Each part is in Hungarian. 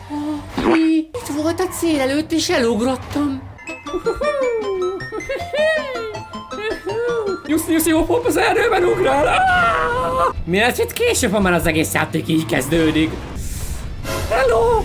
Itt volt a cél előtt, és elugrottam. Nyuszi, hopp, az erdőben ugrál! Miért itt később, ha már az egész játék így kezdődik? Hello!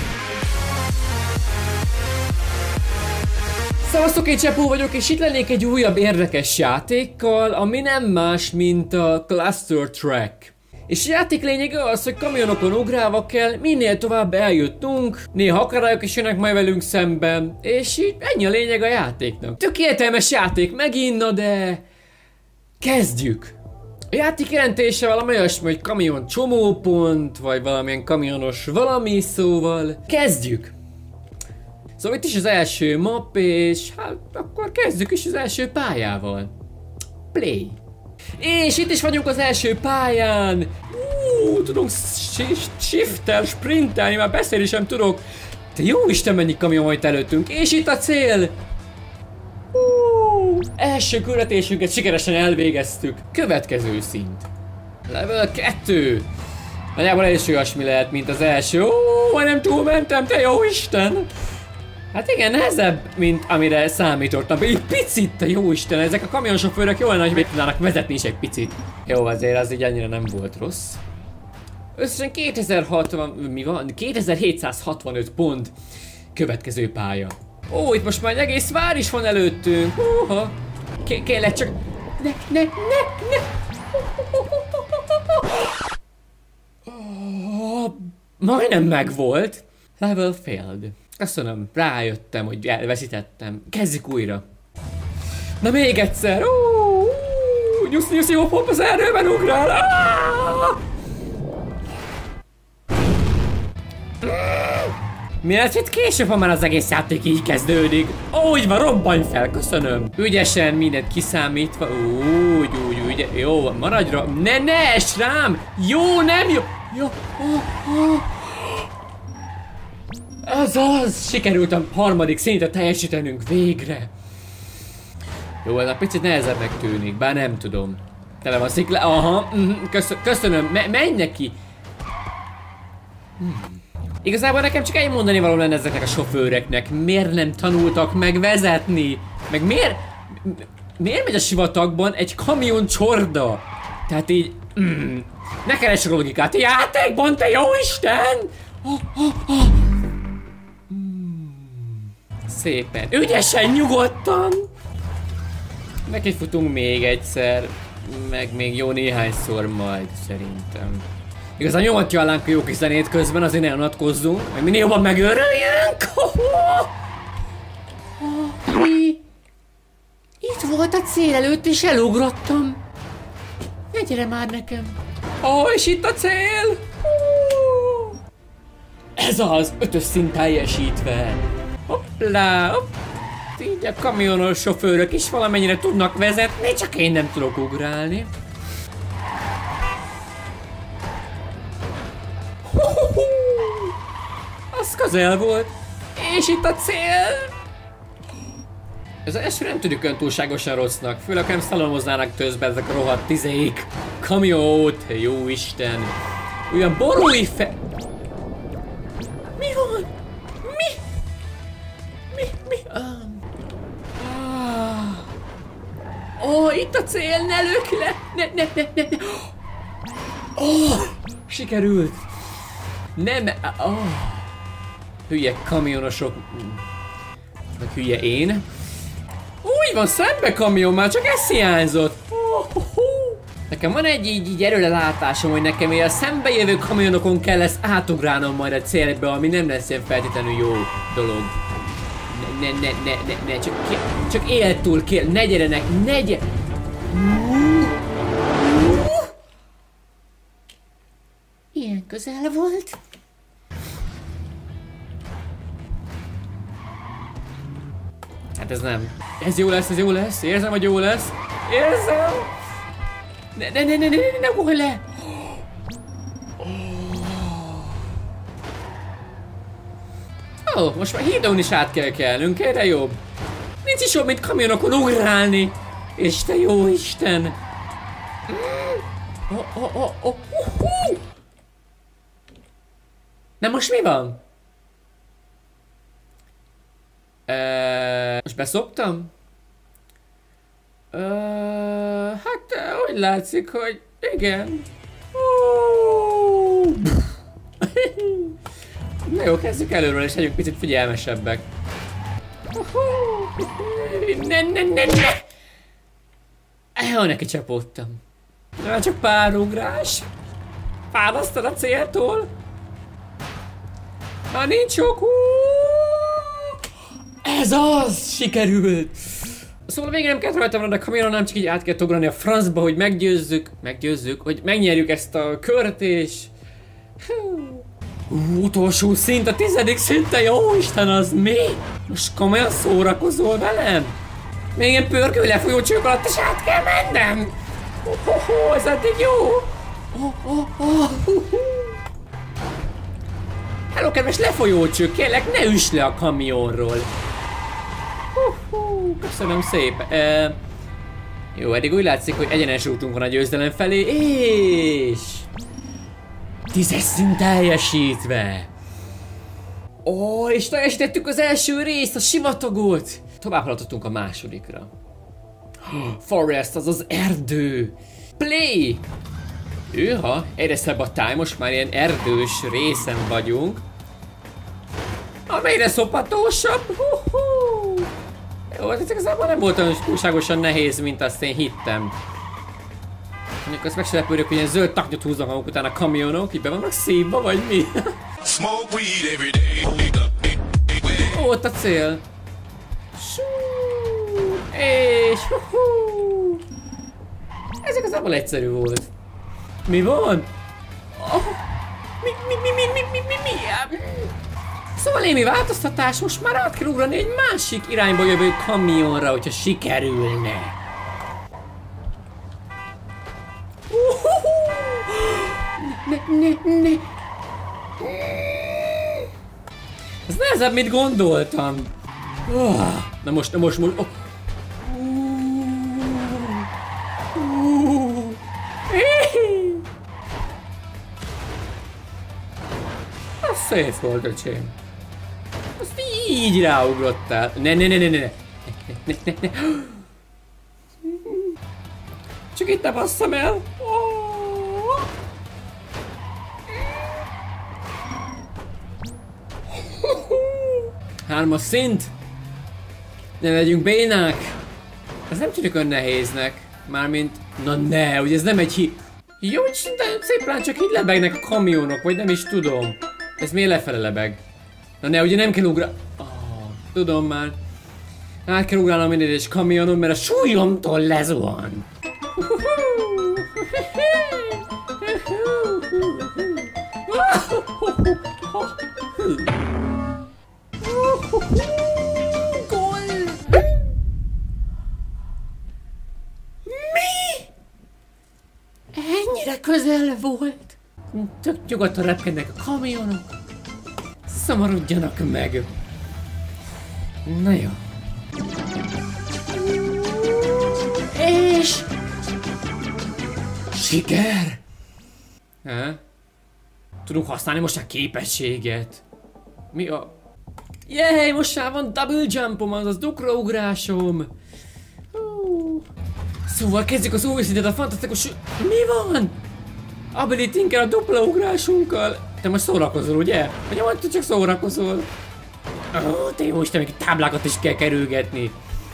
Szevasztok, én Csepó vagyok, és itt lennék egy újabb érdekes játékkal, ami nem más, mint a Cluster Track. És a játék lényege az, hogy kamionokon ugrálva kell minél tovább eljutnunk, néha akadályok is jönnek majd velünk szemben, és így ennyi a lényeg a játéknak. Tök értelmes játék megint, na de... kezdjük! A játék jelentése valami olyasmi, hogy kamion csomópont, vagy valamilyen kamionos valami, szóval kezdjük! Szóval itt is az első map, és hát akkor kezdjük is az első pályával. Play! És itt is vagyunk az első pályán! Tudunk shiftel, sprintelni, már beszélni sem tudok. Te jó Isten, mennyi kamion van itt előttünk, és itt a cél! Első küldetésünket sikeresen elvégeztük. Következő szint. Level 2. Nagyjából ez is olyasmi lehet, mint az első. Majdnem túlmentem, te jó Isten! Hát igen, nehezebb, mint amire számítottam. Egy picit, te jó Isten, ezek a kamionsofőrök jól nagy meg tudnának vezetni is egy picit. Jó, azért az így annyira nem volt rossz. Összesen 2060, mi van? 2765 pont. Következő pálya. Ó, itt most már egy egész vár is van előttünk. Húha. Kérlek csak... Ne. Majdnem megvolt. Level failed. Köszönöm, rájöttem, hogy elveszítettem. Kezdjük újra. Na még egyszer. Nyuszi, hopp, az erdőben ugrál. Miért itt később, ha már az egész játék így kezdődik? Úgy van, robbanj fel, köszönöm. Ügyesen mindent kiszámítva. Úgy, jó, maradj rá. Ne esd rám. Jó, nem jó. Jó. Ez az! Sikerült a harmadik szintet teljesítenünk végre! Jó, ez a picit nehezebbnek tűnik, bár nem tudom. Tele van szikla... Aha, köszönöm, menj neki! Igazából nekem csak egy mondani való lenne ezeknek a sofőreknek. Miért nem tanultak meg vezetni? Meg miért megy a sivatagban egy kamion csorda? Tehát így... ne keressük a logikát, játékban, te jó Isten! Szépen, ügyesen, nyugodtan! Nekifutunk még egyszer, meg még jó néhányszor majd, szerintem. Igazán nyomatja állánk a jó kis zenét közben, azért ne unatkozzunk, meg minél jobban megőrüljünk! Itt volt a cél előtt, és elugrottam. Ne gyere már nekem. És itt a cél! Ez az, 5-ös szint teljesítve. Hoppla, hopp. Így a kamionos sofőrök is valamennyire tudnak vezetni, csak én nem tudok ugrálni. Az közel volt. És itt a cél. Ez első nem tűnik olyan túlságosan rossznak, főleg nem szalomoznának közben ezek a rohadt tizék. Kamiót, jó Isten. Olyan borúi Mi van? Itt a cél, ne lök le! Ne! Sikerült! Nem! Hülye kamionosok. Meg hülye én. Úgy van, szembe kamion, már csak ez hiányzott. Nekem van egy így erőlelátásom, hogy nekem a szembe jövő kamionokon kell ezt átugrálnom majd a célba, ami nem lesz ilyen feltétlenül jó dolog. Ne, csak él túl, ne gyere, ne gyere. Ilyen közel volt. Hát ez nem. Ez jó lesz, érzem, hogy jó lesz. Érzem. Ne ugorj le. Most már hídon is át kell kelnünk, erre jobb. Nincs is jobb, mint kamionokon ugrálni. És te jó Isten. Na most mi van? Most beszoptam? Hát úgy látszik, hogy igen. Na jó, kezdjük előről és legyünk picit figyelmesebbek. Neki csapódtam. Már csak pár ugrás. Választad a céltól. Már nincs sok. Ez az! Sikerült! Szóval végén nem kellett rajtam maradni a kamionon, nem csak így át kellett ugrani a francba, hogy meggyőzzük, hogy megnyerjük ezt a kört és... Utolsó szint, a 10. szinten, jó Isten, az mi? Most komolyan szórakozol velem? Még ilyen pörkő lefolyó csők alatt is át kell mennem! Ez eddig jó! Hello, kedves lefolyócsők, kérlek, ne üss le a kamionról! Köszönöm szépen. Jó, eddig úgy látszik, hogy egyenes útunk van a győzelem felé, és... 10-es szint teljesítve! És teljesítettük az első részt, a sivatagot! Tovább haladhatunk a másodikra. Forest, az az erdő! Play! Egyre szebb a táj, most már ilyen erdős részen vagyunk. Amelyre szopatósabb! Jó, ez igazából nem volt olyan túlságosan nehéz, mint azt én hittem. Mondjuk azt meg se lepődök, hogy ilyen zöld taknyot húznak maguk után a kamionok, így be vannak szívva, vagy mi? Ott a cél. És ez igazából egyszerű volt. Mi van? Mi? Szóval némi változtatás, most már át kell ugrani egy másik irányba jövő kamionra, hogyha sikerülne. Ne. Ez nehezebb, mint gondoltam. Na most. Az szép volt, öcsém. Azt így ráugrottál. Ne. Csak itt ne basszam el. Hármas szint. Ne legyünk bénák. Ez nem tűnik olyan nehéznek. Mármint... Na ne, ugye ez nem egy Jó, hogy szépen csak így lebegnek a kamionok, vagy nem is tudom. Ez miért lefele lebeg? Na ne, ugye nem kell ugrálni. Tudom már. Át kell ugrálnom minden egyes kamionon, mert a súlyomtól lezuhan. Ennyire közel volt. Tök nyugodtan repkednek a kamionok. Szomorodjanak meg. Na jó. És... siker! Tudunk használni most a képességet. Mi a... Jéj, most már van double jumpom, azaz dukraugrásom. Szóval kezdjük az új szintet, a fantasztikus... Mi van? Ability-nkkel, a dupla ugrásunkkal. Te most szórakozol, ugye? Vagy mondtad, csak szórakozol? Te jó Isten, még táblákat is kell kerülgetni.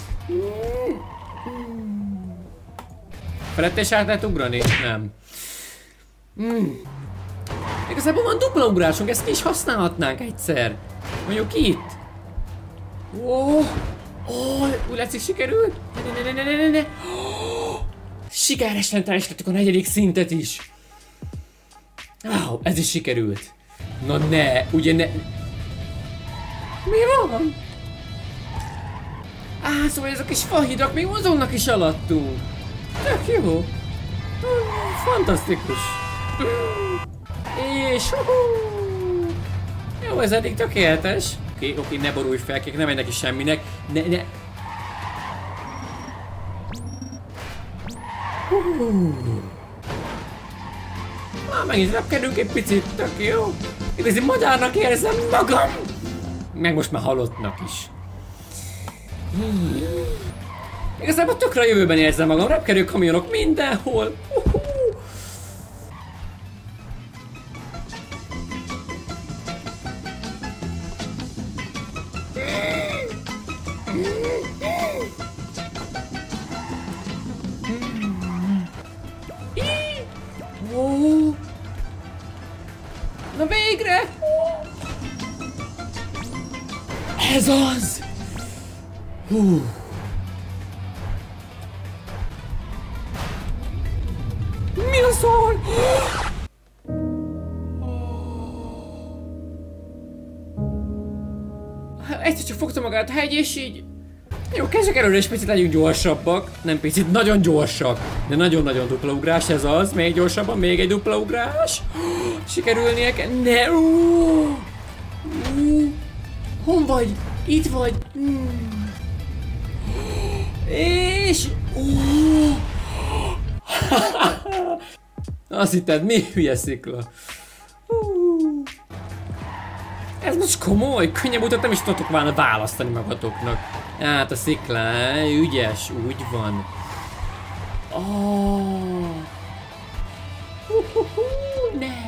Felette is át lehet ugrani? Nem. Igazából van dupla ugrásunk, ezt ki is használhatnánk egyszer. Mondjuk itt. Úgy látszik, sikerült? Ne. Sikeresen teljesítettük a 4. szintet is. Ez is sikerült. Na ne, ugye ne... Mi van? Szóval ezek kis fahidak még mozognak is alattunk. Tök jó. Fantasztikus. És... Jó, ez eddig tökéletes. Oké, ne borulj fel, kék, nem megy neki semminek. Ne. Megint repkedünk egy picit, tök jó. Igazi madárnak érzem magam. Meg most már halottnak is. Igazából tökre a jövőben érzem magam, repkerő kamionok mindenhol. Na végre! Ez az! Mi a szól? Egyszer csak fogta magát a hegy, és így... Jó, kezdjük előre, és picit legyünk gyorsabbak. Nem picit, nagyon gyorsak. De nagyon-nagyon dupla ugrás, ez az. Még gyorsabban, még egy dupla ugrás. Sikerülnie kell. Ne! Hon vagy? Itt vagy? És... Azt hitted, mi hülye szikla? Ez most komoly? Könnyebb utat nem is tudtok volna választani magatoknak. Hát a szikla, ügyes, úgy van. Ne!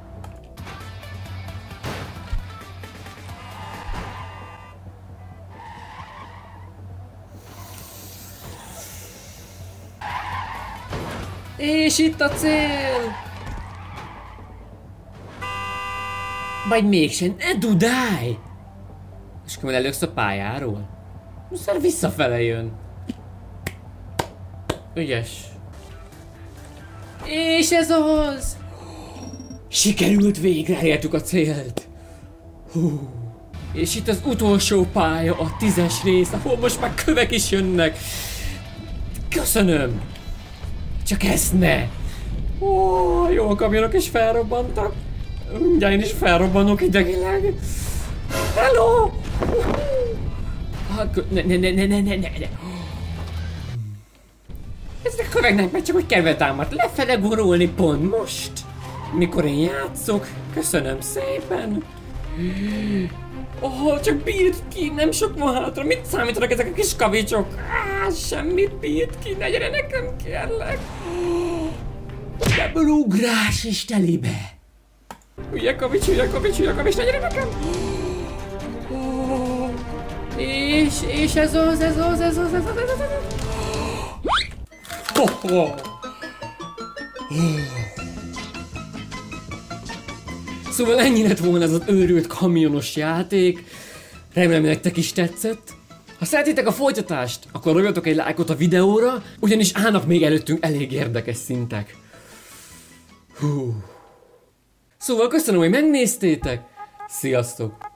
És itt a cél! Vagy mégsem, ne dudálj! És akkor előksz a pályáról? Most visszafele jön. Ügyes. És ez az! Sikerült, végre elértük a célt! És itt az utolsó pálya, a 10-es rész, ahol most már kövek is jönnek. Köszönöm! Csak ezt ne! Jó, a kamionok is felrobbantak. Mindjárt én is felrobbanok idegileg. Hello! Ne. Ezek a köveknek meg csak úgy kedve támadt lefele gurulni pont most. Mikor én játszok. Köszönöm szépen. Csak bírt ki, nem sok van hátra. Mit számítanak ezek a kis kavicsok? Semmit bírt ki, ne gyere nekem, kérlek. Ebből ugrás is telibe. Hülye kavics, ne gyere nekem. És ez az. Szóval ennyi lett volna ez az őrült kamionos játék. Remélem, nektek is tetszett. Ha szeretitek a folytatást, akkor ragjatok egy lájkot a videóra, ugyanis állnak még előttünk elég érdekes szintek. Szóval köszönöm, hogy megnéztétek. Sziasztok!